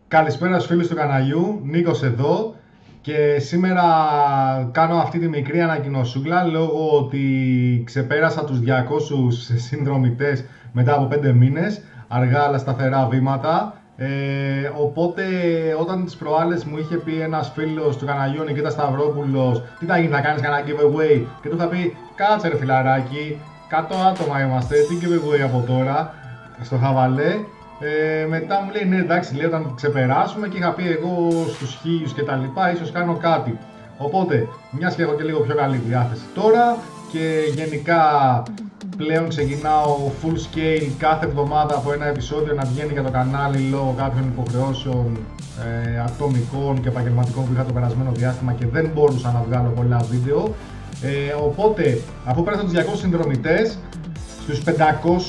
Καλησπέρα στους φίλους του καναλιού, Νίκος εδώ και σήμερα κάνω αυτή τη μικρή ανακοινωσούλα λόγω ότι ξεπέρασα τους 200 συνδρομητές μετά από 5 μήνες, αργά αλλά σταθερά βήματα. Οπότε όταν τις προάλλες μου είχε πει ένας φίλος του καναλιού, Νικήτας Σταυρόπουλος, τι θα γίνει, θα κάνεις κανένα giveaway, και του είχα πει κάτσε ρε φιλαράκι, 100 άτομα είμαστε, τι giveaway από τώρα, στο χαβαλέ. Μετά μου λέει ναι εντάξει, λέει, όταν ξεπεράσουμε, και είχα πει εγώ στους 1000 και τα λοιπά ίσως κάνω κάτι. Οπότε μιας και έχω και λίγο πιο καλή διάθεση τώρα και γενικά πλέον ξεκινάω full scale κάθε εβδομάδα από ένα επεισόδιο να βγαίνει για το κανάλι λόγω κάποιων υποχρεώσεων ατομικών και επαγγελματικών που είχα το περασμένο διάστημα και δεν μπορούσα να βγάλω πολλά βίντεο. Οπότε αφού πέρασα τους 200 συνδρομητές, στους 500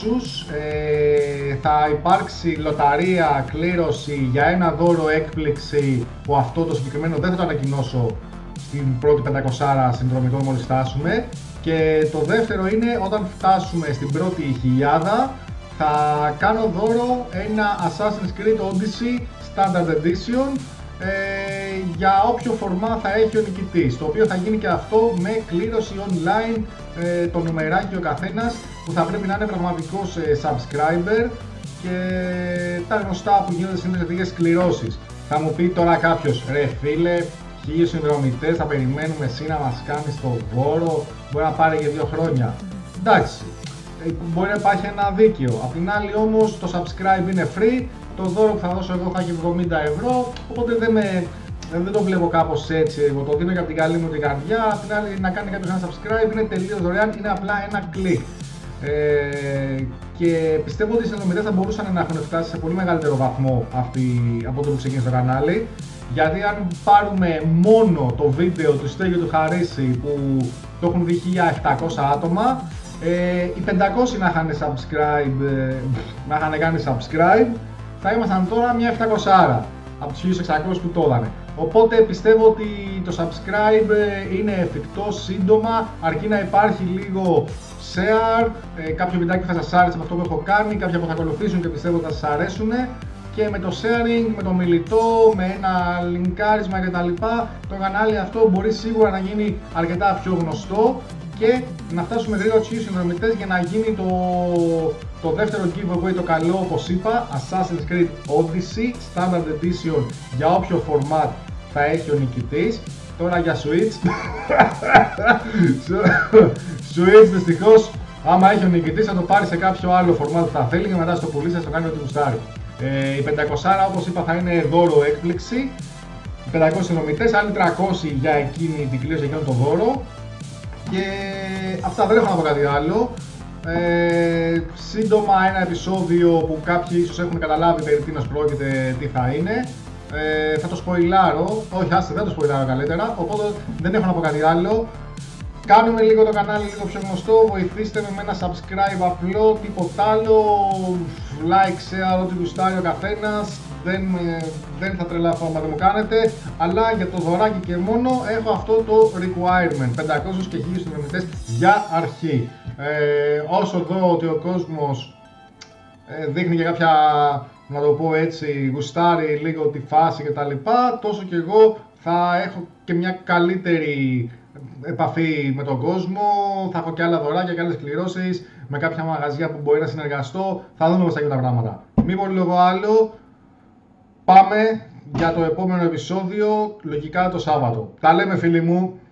θα υπάρξει λοταρία, κλήρωση για ένα δώρο έκπληξη, που αυτό το συγκεκριμένο δεν θα το ανακοινώσω στην πρώτη 500 συνδρομητών μόλις φτάσουμε. Και το δεύτερο είναι όταν φτάσουμε στην πρώτη 1000 θα κάνω δώρο ένα Assassin's Creed Odyssey Standard Edition για όποιο φορμά θα έχει ο νικητής, το οποίο θα γίνει και αυτό με κλήρωση online, το νουμεράκι ο καθένας που θα πρέπει να είναι πραγματικός subscriber και τα γνωστά που γίνονται συνήθως σε τέτοιες κληρώσεις. Θα μου πει τώρα κάποιος, ρε φίλε, 1000 συνδρομητές, θα περιμένουμε εσύ να μας κάνεις το δώρο, μπορεί να πάρει και 2 χρόνια. Εντάξει, μπορεί να υπάρχει ένα δίκαιο. Απ' την άλλη όμως το subscribe είναι free, το δώρο που θα δώσω εγώ θα έχει 70€, οπότε δεν το βλέπω κάπως έτσι, εγώ το δίνω και από την καλή μου την καρδιά. Απ' την άλλη να κάνει κάποιος ένα subscribe είναι τελείως δωρεάν, είναι απλά ένα κλικ. Και πιστεύω ότι οι συνδρομητές θα μπορούσαν να έχουν φτάσει σε πολύ μεγαλύτερο βαθμό από το που ξεκίνησε το κανάλι. Γιατί αν πάρουμε μόνο το βίντεο του Στέγιου του Χαρίση που το έχουν δει 1700 άτομα, οι 500 να είχαν κάνει subscribe, θα ήμασταν τώρα μια 700 από τους 1600 που το έδανε. Οπότε πιστεύω ότι το subscribe είναι εφικτό σύντομα, αρκεί να υπάρχει λίγο share, κάποιο βιντεάκι που θα σας άρεσε από αυτό που έχω κάνει, κάποια που θα ακολουθήσουν και πιστεύω ότι θα σας αρέσουν. Και με το sharing, με το μιλητό, με ένα λινκάρισμα κτλ. Το κανάλι αυτό μπορεί σίγουρα να γίνει αρκετά πιο γνωστό και να φτάσουμε γρήγορα τους 1000 συνδρομητές για να γίνει το δεύτερο giveaway το καλό, όπως είπα, Assassin's Creed Odyssey Standard Edition για όποιο format θα έχει ο νικητής. Τώρα για Switch Switch δυστυχώς άμα έχει ο νικητής θα το πάρει σε κάποιο άλλο format που θα θέλει και μετά στο πουλήσει θα το κάνει ό,τι γουστάρει. Οι 500 όπως είπα θα είναι δώρο έκπληξη, οι 500 συνδρομητές, άλλοι 300 για εκείνη την κλήρωση, για εκείνο το δώρο. Και αυτά, δεν έχω να πω κάτι άλλο. Σύντομα ένα επεισόδιο που κάποιοι ίσως έχουν καταλάβει περί τίνος πρόκειται, τι θα είναι. Θα το σποιλάρω, όχι άστε, δεν το σποιλάρω καλύτερα, οπότε δεν έχω να πω κάτι άλλο. Κάνουμε λίγο το κανάλι λίγο πιο γνωστό, βοηθήστε με ένα subscribe απλό, τίποτα άλλο, like, share, ό,τι γουστάρει ο καθένας, δεν θα τρελαθώ άμα δεν μου κάνετε, αλλά για το δωράκι και μόνο έχω αυτό το requirement, 500 και 1000 συνδρομητές για αρχή. Όσο δω ότι ο κόσμος δείχνει και κάποια, να το πω έτσι, γουστάρει λίγο τη φάση κτλ, τόσο και εγώ θα έχω και μια καλύτερη επαφή με τον κόσμο, θα έχω και άλλα δωράκια και άλλες κληρώσεις με κάποια μαγαζιά που μπορεί να συνεργαστώ, θα δούμε πώς θα γίνουν τα πράγματα. Μη πω λίγο άλλο, πάμε για το επόμενο επεισόδιο, λογικά το Σάββατο. Τα λέμε φίλοι μου!